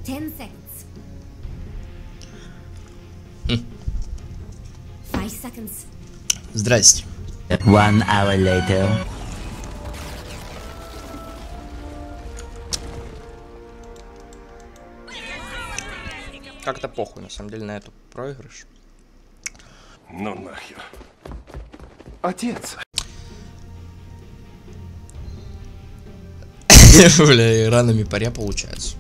10 seconds. 5 seconds. Здрасте. 1 hour later. Как-то похуй, на самом деле, на эту проигрыш. Ну нахер. Отец. Бля, ранами паре получается.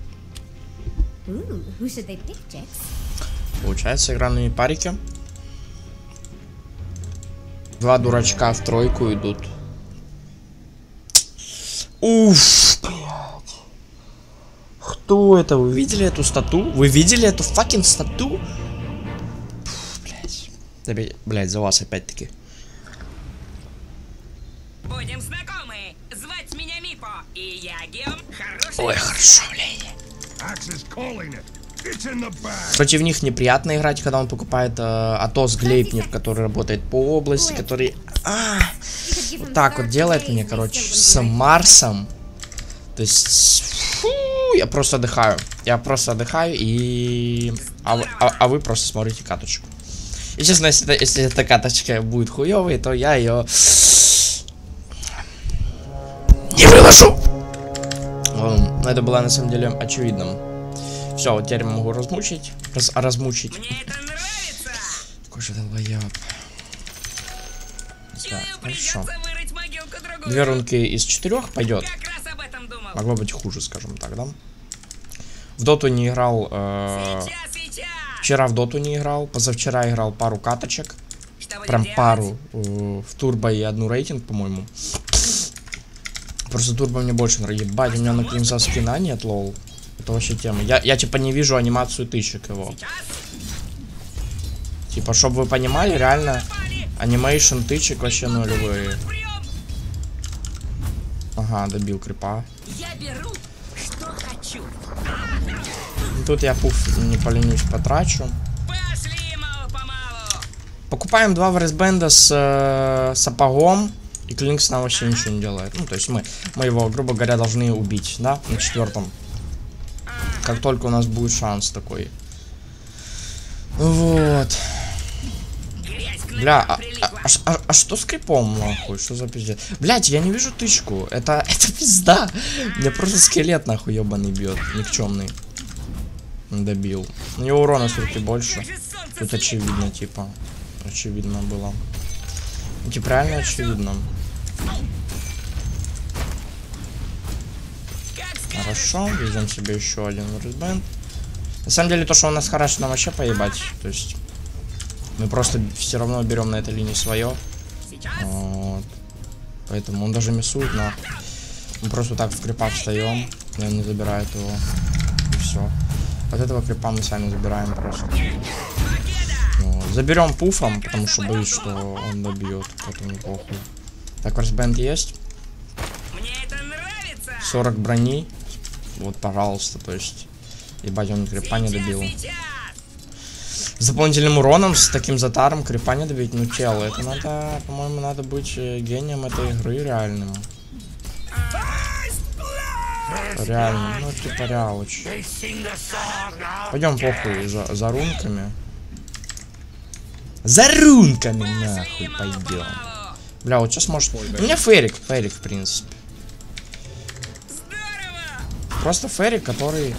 Ooh, who should they pick, Jax? Получается, игра на парике. Два дурачка в тройку идут. Уф, блядь. Кто это? Вы видели эту стату? Вы видели эту факин стату? Блядь. Да, блядь, за вас опять-таки. Будем знакомы. Звать меня Мипо. И я Геом. Ой, хорошо, блядь. Против них неприятно играть, когда он покупает Атос Глейпнер, который работает по области, который вот так вот делает мне, короче, с Марсом. То есть, я просто отдыхаю. Я просто отдыхаю и... А вы просто смотрите каточку. И честно, если эта каточка будет хуёвой, то я ее не выложу. Это было на самом деле очевидным. Все, вот теперь могу размучить. Размучить. Мне это нравится. Какой же долбоёб. Так, хорошо. Вырыть могилку другую. 2 рунки из 4 пойдет. Как раз об этом думал. Могло быть хуже, скажем так, да? В доту не играл. Сейчас. Вчера в доту не играл. Позавчера играл пару каточек. Что будем Прям делать? пару. В турбо и 1 рейтинг, по-моему. Просто турбо мне больше нравится. Ебать, у меня на клинза скина нет, лол. Это вообще тема. Я типа не вижу анимацию тычек его. Типа, чтобы вы понимали, реально анимейшн тычек вообще нулевые. Ага, добил крипа. Я беру, что хочу. Тут я пуф не поленюсь потрачу. Пошли мало-помалу. Покупаем 2 врестбенда с сапогом. И Клинкс нам вообще ничего не делает. Ну, то есть мы его, грубо говоря, должны убить, да, на 4-м. Как только у нас будет шанс такой. Вот. Бля, а что с крипом, нахуй? Что за пиздец? Блять, я не вижу тычку. Это пизда. Мне просто скелет, нахуй, ебаный бьет. Никчемный. Добил. У него урона все-таки больше. Тут очевидно, типа. Очевидно было. Типа, реально очевидно. Хорошо, везем себе еще один врестбенд. На самом деле, то, что у нас хорошо, нам вообще поебать. То есть, мы просто все равно берем на этой линии свое. Вот. Поэтому он даже миссует, нахуй. Мы просто так в крипа встаем, и он не забирает его. И все. Вот этого крипа мы сами забираем просто. Вот. Заберем пуфом, потому что боюсь, что он добьет. Поэтому похуй. Так, врестбенд есть. Мне это нравится. 40 брони. Вот, пожалуйста, то есть. Ебать, он крипа не добил. С дополнительным уроном, с таким затаром крипа не добить. Ну, тело, это надо, по-моему, надо быть гением этой игры реальным. Реально, ну, типа, реалыч. Пойдем, похуй, за рунками. За рунками, нахуй, пойдем. Бля, вот сейчас может... У меня ферик, в принципе. Просто ферик, который...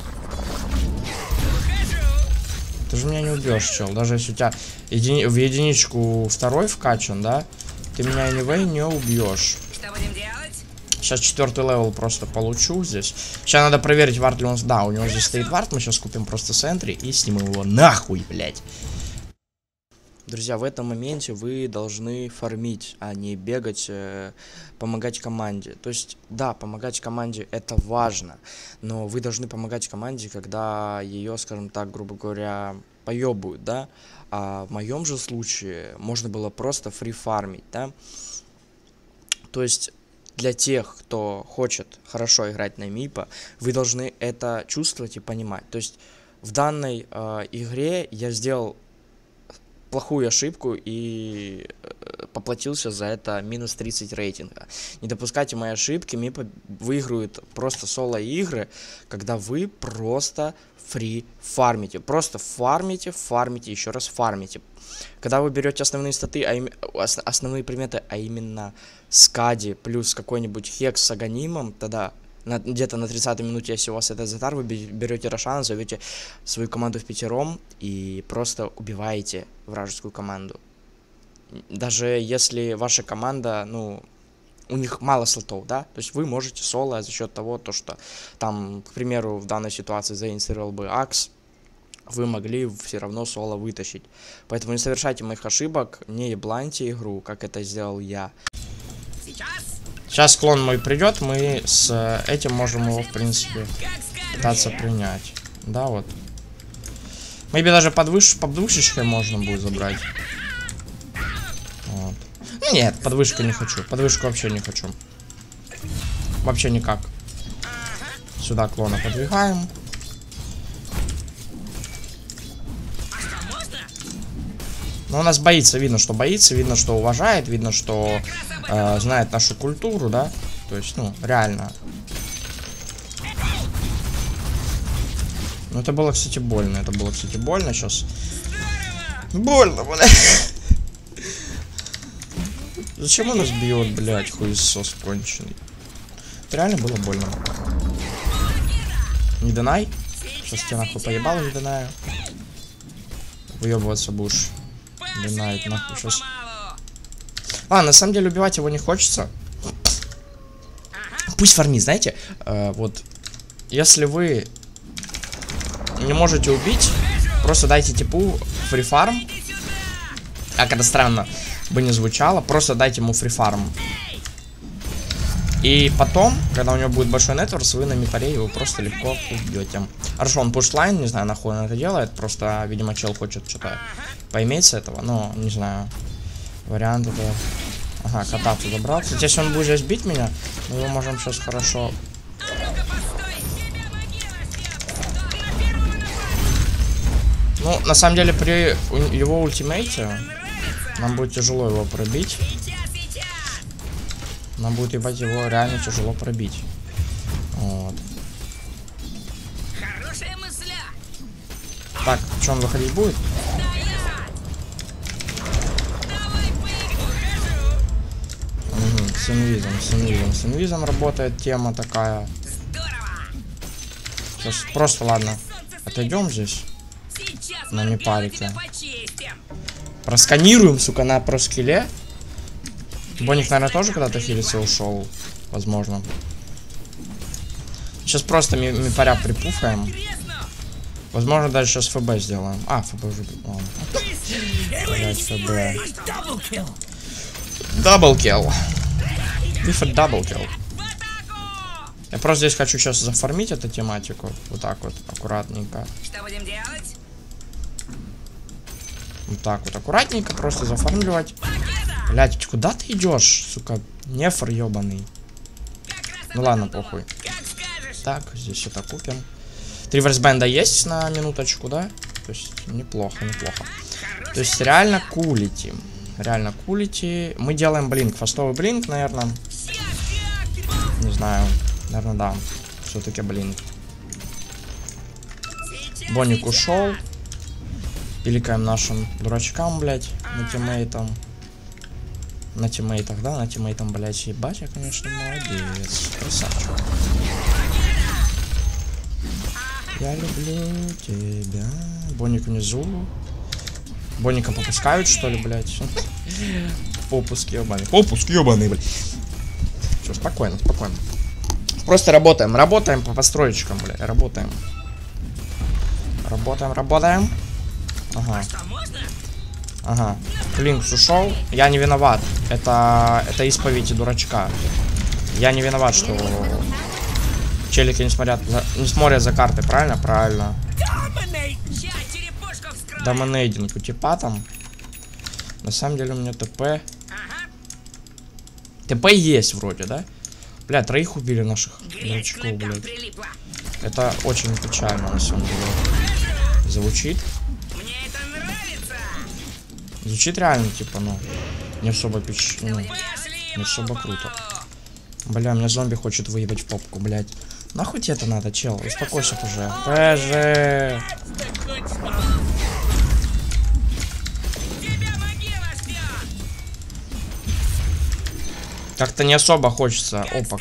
Ты же меня не убьешь, чел. Даже если у тебя в единичку 2 вкачан, да? Ты меня anyway не убьешь. Что будем делать? Сейчас 4-й левел просто получу здесь. Сейчас надо проверить, вард ли он... Да, у него здесь стоит вард. Мы сейчас купим просто сентри и снимем его нахуй, блядь. Друзья, в этом моменте вы должны фармить, а не бегать, помогать команде. То есть, да, помогать команде это важно, но вы должны помогать команде, когда ее, скажем так, грубо говоря, поебают, да. А в моем же случае можно было просто фрифармить, да. То есть, для тех, кто хочет хорошо играть на мипа, вы должны это чувствовать и понимать. То есть, в данной игре я сделал плохую ошибку и поплатился за это минус 30 рейтинга. Не допускайте мои ошибки, Мипа выигрывает просто соло-игры, когда вы просто фри фармите. Просто фармите, еще раз фармите. Когда вы берете основные статы, основные предметы, а именно скади плюс какой-нибудь хекс с аганимом, тогда где-то на 30-й минуте, если у вас это затар, вы берете Рошана, зовете свою команду в пятером и просто убиваете вражескую команду. Даже если ваша команда, ну, у них мало слотов, да, то есть вы можете соло за счет того, что там, к примеру, в данной ситуации заинициировал бы Акс, вы могли все равно соло вытащить. Поэтому не совершайте моих ошибок, не ебланьте игру, как это сделал я. Сейчас клон мой придет, мы с этим можем его, в принципе, пытаться принять. Да, вот. Maybe даже подвышечкой можно будет забрать. Вот. Нет, подвышку не хочу. Подвышку вообще не хочу. Вообще никак. Сюда клона подвигаем. Но у нас боится, видно, что уважает, видно, что знает нашу культуру, да. То есть, ну, реально. Ну, это было, кстати, больно. Сейчас. Больно, блядь. Зачем он нас бьет, блядь, хуесос конченый? Это реально было больно. Не донай. Сейчас тебя нахуй поебал, не донаю. Выебываться будешь. Донает нахуй сейчас. На самом деле убивать его не хочется. Пусть фармит, знаете. Вот. Если вы не можете убить, просто дайте типу фрифарм. Как это странно бы не звучало, просто дайте ему фрифарм. И потом, когда у него будет большой нетворс, вы на мипаре его просто легко убьете. Хорошо, он пушлайн, не знаю, нахуй он это делает. Просто, видимо, чел хочет что-то поиметь с этого. Но, не знаю. Вариант это... Ага, кота тут забрал. Кстати, если он будет здесь бить меня, мы его можем сейчас хорошо... Ну, на самом деле, при его ультимейте нам будет тяжело его пробить. Нам будет, ебать, его реально тяжело пробить. Вот. Так, что он выходить будет? Угу, с инвизом работает тема такая. Сейчас просто, ладно, отойдем здесь. На мипарике. Просканируем, сука, на проскилле. Боник, наверное, тоже когда-то хилиться ушел. Возможно. Сейчас просто мипаря припуфаем. Возможно, даже сейчас ФБ сделаем. ФБ уже... Блять, ФБ. Даблкилл. Даблкилл. Я просто здесь хочу сейчас зафармить эту тематику. Вот так вот, аккуратненько. Что будем делать? Вот так вот, аккуратненько просто зафармливать. Блять, куда ты идешь, сука? Нефр ебаный. Ну ладно, похуй. Так, здесь это купим. 3 версбенда есть на минуточку, да? То есть неплохо. То есть реально кулите. Мы делаем блинк, фастовый блинк, наверное. Не знаю, наверное, да. Все-таки блинк. Боник ушел. Пиликаем нашим дурачкам, блять, на тиммейтам. На тиммейтах, да? На тиммейтам, блять, ебать, я, конечно, молодец. Красавчик. Я люблю тебя. Боник внизу. Боника попускают, что ли, блять? Попуск ебаный, блять. Все, спокойно. Просто работаем по построечкам, блять. Работаем. Ага. Клинкс ушел. Я не виноват. Это исповедь дурачка. Я не виноват, что челики не смотрят за карты, правильно? Правильно. Доминейдинг у типа там. На самом деле у меня ТП. ТП есть вроде, да? Бля, 3 убили наших дурачков, блядь. Это очень печально, на самом деле. Звучит. Звучит реально, типа, ну. Не особо не особо круто. Бля, меня зомби хочет выебать в попку, блядь. Нахуй тебе это надо, чел? Успокойся уже. ПЖ. Как-то не особо хочется. Опа.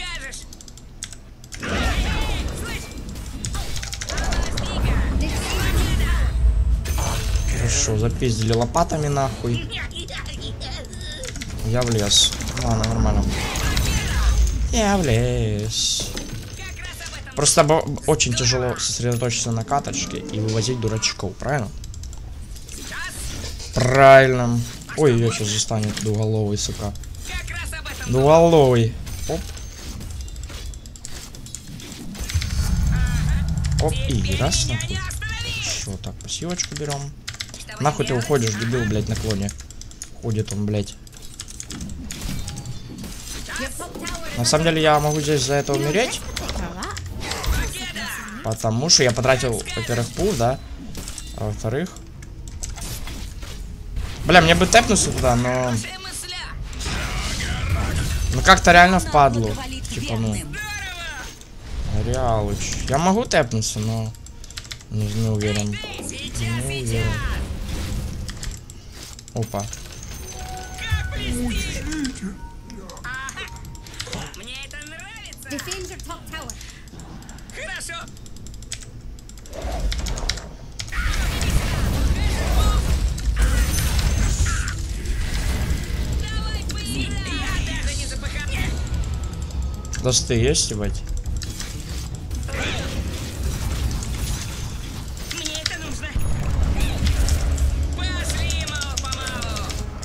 Хорошо, запиздили лопатами нахуй. Я влез. Ладно, нормально. Я влез. Просто очень тяжело сосредоточиться на каточке и вывозить дурачков, правильно? Правильно. Ой, ее сейчас застанет двуголовый, сука. Двуголовый. Оп. Оп, и раз нахуй. Хорошо, так, пассивочку берем. Нахуй ты уходишь, дебил, блядь, на клоне. Ходит он, блядь. На самом деле я могу здесь за это умереть. Потому что я потратил, во-первых, пул, да. А во-вторых... Бля, мне бы тэпнуться туда, но... Ну как-то реально впадлу. Типа, ну... Реалыч. Я могу тэпнуться, но... Не уверен. Не уверен. Опа. Мне это нравится. Defend your top tower. Хорошо. Давай быстрее. Я даже не запыхал. Досты есть, ебать? Мне это нужно. Пошли, мало-помалу.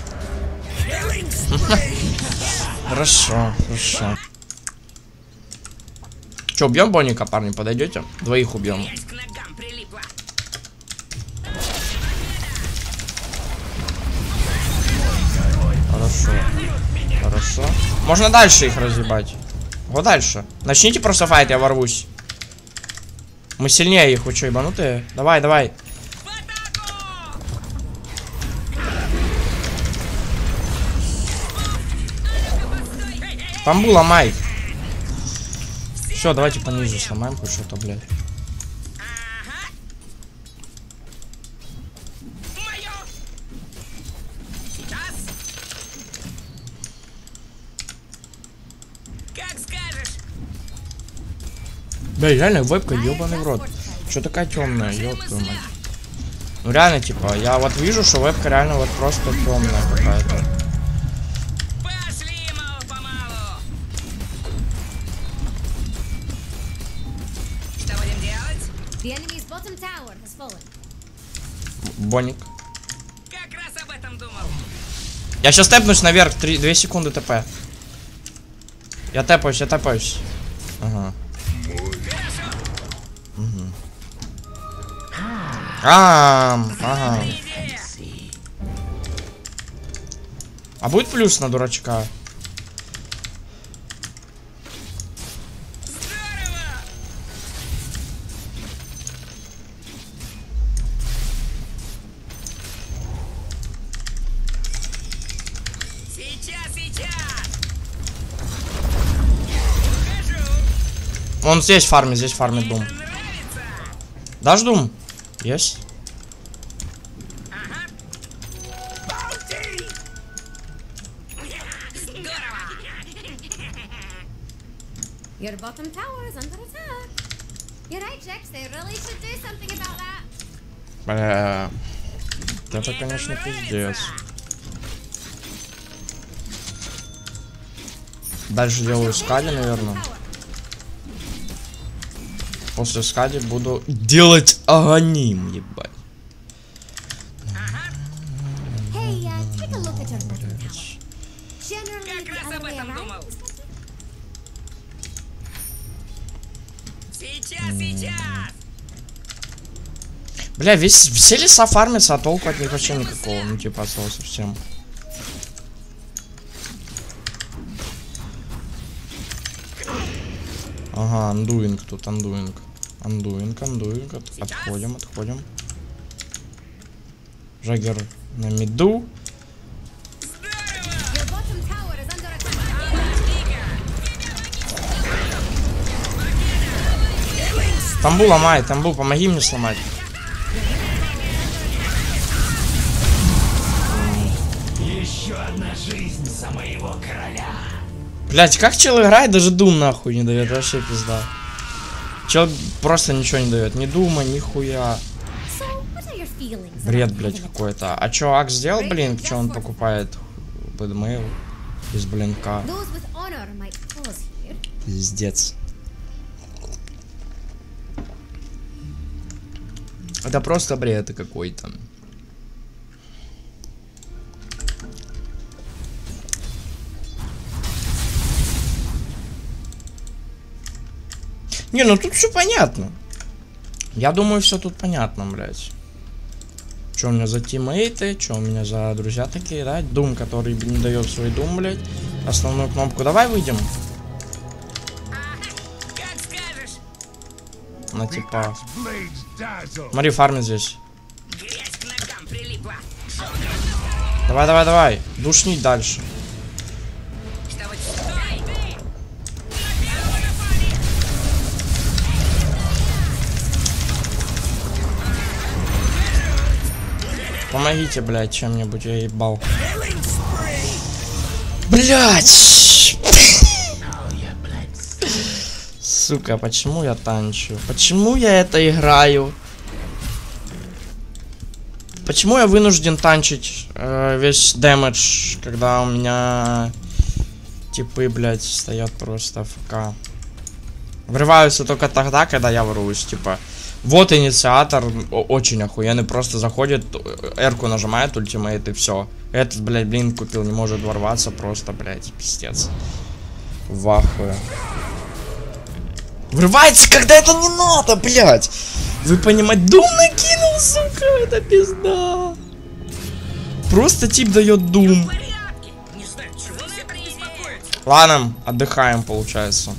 Хорошо, хорошо. Че, убьем Бонника, парни, подойдете? Двоих убьем. Ясь к ногам прилипла. Хорошо. Хорошо. Можно дальше их разъебать. Вот дальше. Начните просто файт, я ворвусь. Мы сильнее их, вы что, ебанутые? Давай, давай. В атаку! Бамбу ломай. Все, давайте понизу сломаем хоть что-то, блядь. Ага. Моё. Сейчас. Как скажешь. Да, реально, вебка ебаный в рот. Че такая темная, ёб твою мать. Ну реально, типа, я вот вижу, что вебка реально вот просто темная какая-то. Пошли, мало-помалу. Что будем делать? The enemy's bottom tower has fallen. Бонник. Как раз об этом думал. Я сейчас тэпнусь наверх, 2 секунды ТП. Я тэпаюсь, я тэпаюсь. Ага. Угу. Ага. А будет плюс на дурачка? Здорово! Сейчас. Ухожу. Он здесь фармит Дум. Нравится. Дашь Дум? Есть? Ага. Здорово. Your bottom tower is under attack. You're right, Jax. They really should do something about that. Бля. Это, конечно, пиздец. Дальше делаю скади, наверное. После скади буду делать аганим, ебать. Hey, take a look at your bottom tower. Generally, Как the раз other об way этом around. думал. Сейчас. Бля, все леса фармятся, а толку от них вообще никакого. Ну, типа, от слова совсем. Ага, андуинг тут, андуинг. Андуинг. Отходим. Жаггер на миду. Тамбу ломай, тамбу, помоги мне сломать. Еще одна жизнь за моего короля. Блять, как чел играет, даже дум нахуй не дает, вообще пизда. Чел просто ничего не дает, ни дума, ни хуя. Бред, блять, какой-то. А чё, Акс сделал блинк? Чё он покупает? Бэдмейл из блинка. Пиздец. Это просто бред какой-то. Не, ну тут все понятно. Я думаю, все тут понятно, блядь. Что у меня за тиммейты, что у меня за друзья такие, да? Дум, который не дает свой дум, блядь. Основную кнопку. Давай выйдем. На типа. Смотри, фармит здесь. Давай, давай, давай. Душнить дальше. Помогите, блядь, чем-нибудь, я ебал. Блядь! Сука, почему я танчу? Почему я это играю? Почему я вынужден танчить весь дэмэдж, когда у меня типы, блядь, стоят просто АФК? Врываются только тогда, когда я воруюсь, типа. Вот инициатор, очень охуенный, просто заходит, R-ку нажимает, ультимейт и все. Этот, блядь, блин, купил, не может ворваться, просто, блядь, пиздец. В ахуе. Врывается, когда это не надо, блядь. Вы понимаете, дум накинул, сука, это пизда. Просто тип дает дум. Ладно, отдыхаем, получается.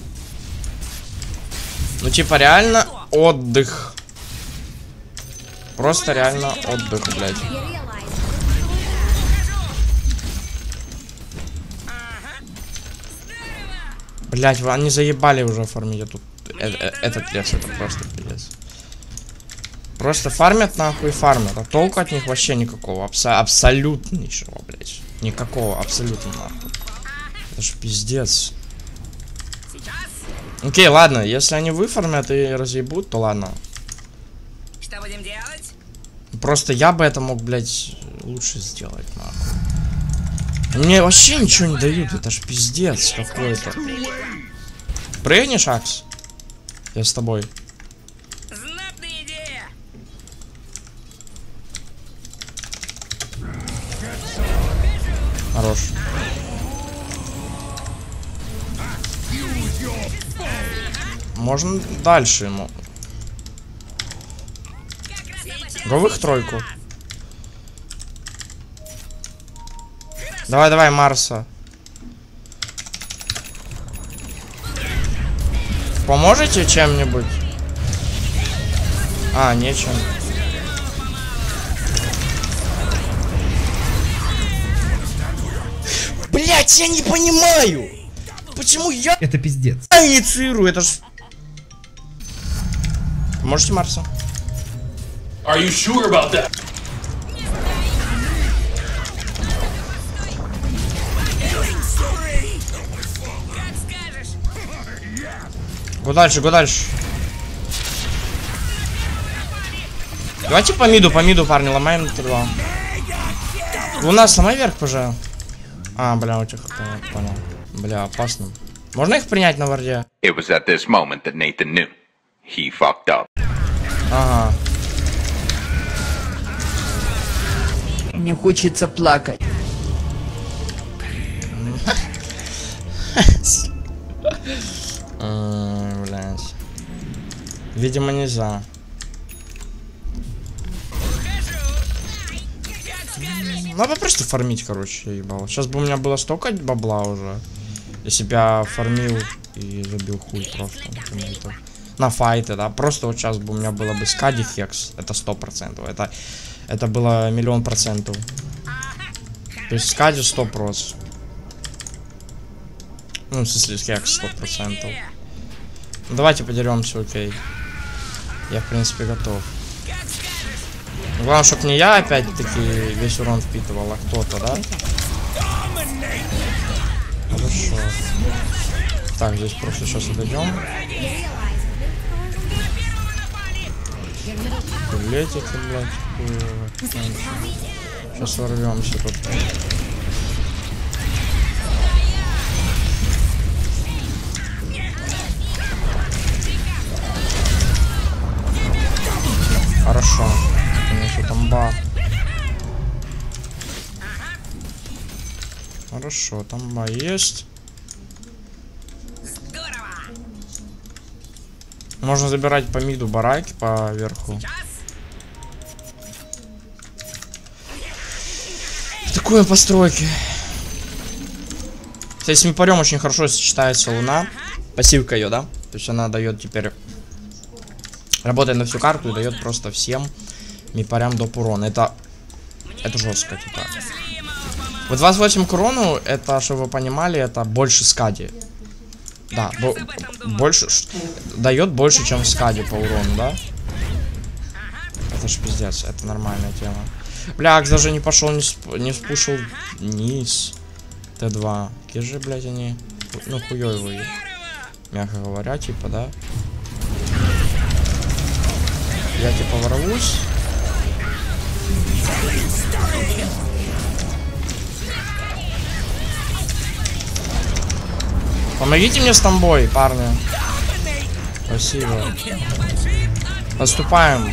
Ну, типа, реально отдых. Просто реально отдых, блядь. Блядь, они заебали уже фармить. Я тут этот лес, это просто пиздец. Просто фармят нахуй, фармят. А толку от них вообще никакого. Абсолютно ничего, блядь. Никакого, абсолютно нахуй. Это ж пиздец. Окей, ладно, если они выфармят и разъебут, то ладно. Что будем делать? Просто я бы это мог, блядь, лучше сделать, нахуй. Мне вообще ничего не дают, это ж пиздец какой-то. Прыгнешь, Акс? Я с тобой. Знатная идея. Хорош. Можно дальше ему. Го в их тройку. Давай, давай, Марса. Поможете чем-нибудь? А, нечем. Блять, я не понимаю! Почему я... Это пиздец. Инициирую, это ж... Можете Марса? Are you sure about that? Го дальше, го дальше. Давайте по миду, парни, ломаем Т2. Луна, сломай вверх, пожалуйста. А, бля, у тебя понял. Бля, опасно. Можно их принять на варде? It was at this moment that Nathan knew. He fucked up. Ага. Мне хочется плакать. Блядь. Видимо, нельзя. Надо просто фармить, короче, я ебал. Сейчас бы у меня было столько бабла уже. Если бы я фармил и забил хуй просто. На файты, да. Просто вот сейчас бы у меня было бы скади хекс. Это 100%. Это было 1000000%. То есть скади 100%. Ну, в смысле, хекс 100%. Ну, давайте подеремся, окей. Я, в принципе, готов. Главное, чтобы не я опять-таки весь урон впитывал, а кто-то, да? Хорошо. Так, здесь просто сейчас отойдем. Билетики, блядь. Сейчас ворвемся тут. Хорошо. Конечно, тамба. Хорошо, тамба есть. Можно забирать по миду бараки по верху. Такое постройки. Кстати, с мипарем очень хорошо сочетается луна. Пассивка ее, да? То есть она дает теперь... Работает на всю карту и дает просто всем мипарям доп урона. Это жестко, типа. Вот 28 к урону, это, чтобы вы понимали, это больше скади. Да, больше дает больше, чем скади по урону, да? Это ж пиздец, это нормальная тема. Бля, Акс даже не пошел, не спушил низ. Т2. Какие же, блядь, они. Ну, хуёвые. Мягко говоря, типа, да. Я типа ворвусь. Помогите мне с тамбой, парни. Спасибо. Поступаем.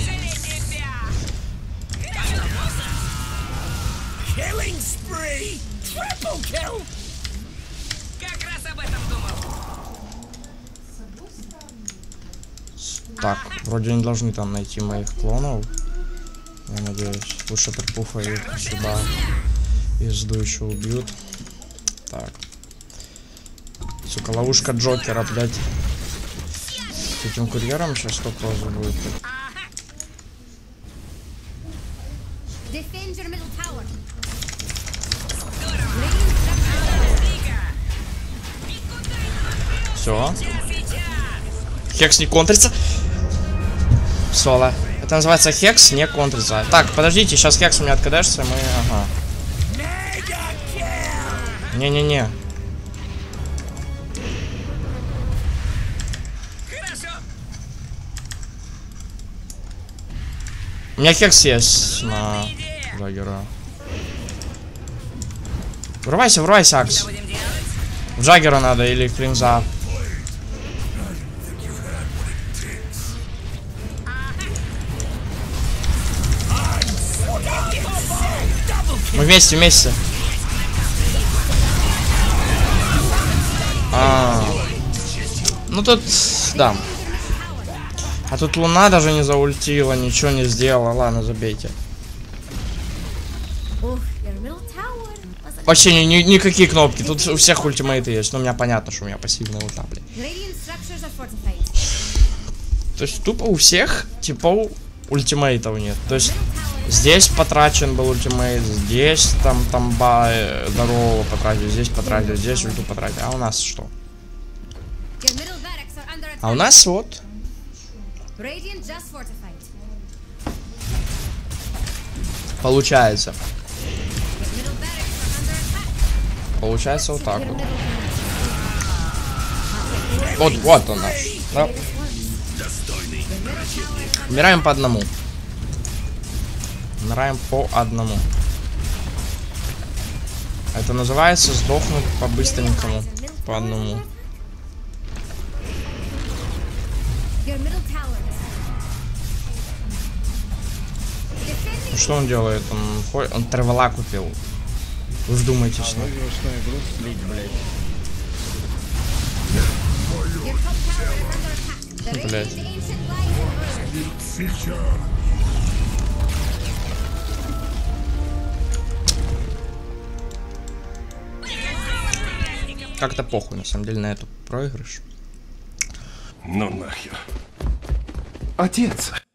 Так, вроде не должны там найти моих клонов. Я надеюсь. Лучше припуфа их сюда. Езду еще убьют. Так. Сука, ловушка Джокера, блядь. С этим курьером сейчас что позже будет. Все. Хекс не контрится. Соло. Это называется Хекс не контрится. Так, подождите, сейчас Хекс у меня откадешься, мы... Ага. Не-не-не. У меня Хекс есть на Джаггера. Врывайся, врывайся, Акс. В Джаггера надо или Клинза. Мы вместе, вместе. Ну тут, да. А тут луна даже не заультила, ничего не сделала. Ладно, забейте. Вообще никакие кнопки. Тут у всех ультимейты есть. Но у меня понятно, что у меня пассивная ульта, блин. То есть тупо у всех типов ультимейтов нет. То есть здесь потрачен был ультимейт, здесь там тамба здорового потратил, здесь потратил, здесь ульту потратил. А у нас что? А у нас вот. Получается. Получается вот так вот. Вот он наш. Да. Умираем по одному. Умираем по одному. Это называется сдохнуть по-быстренькому. По одному. Ну, что он делает? Он тревела купил. Вы вдумайтесь. Блять. Как-то похуй, на самом деле, на эту проигрыш. Ну нахер. Отец.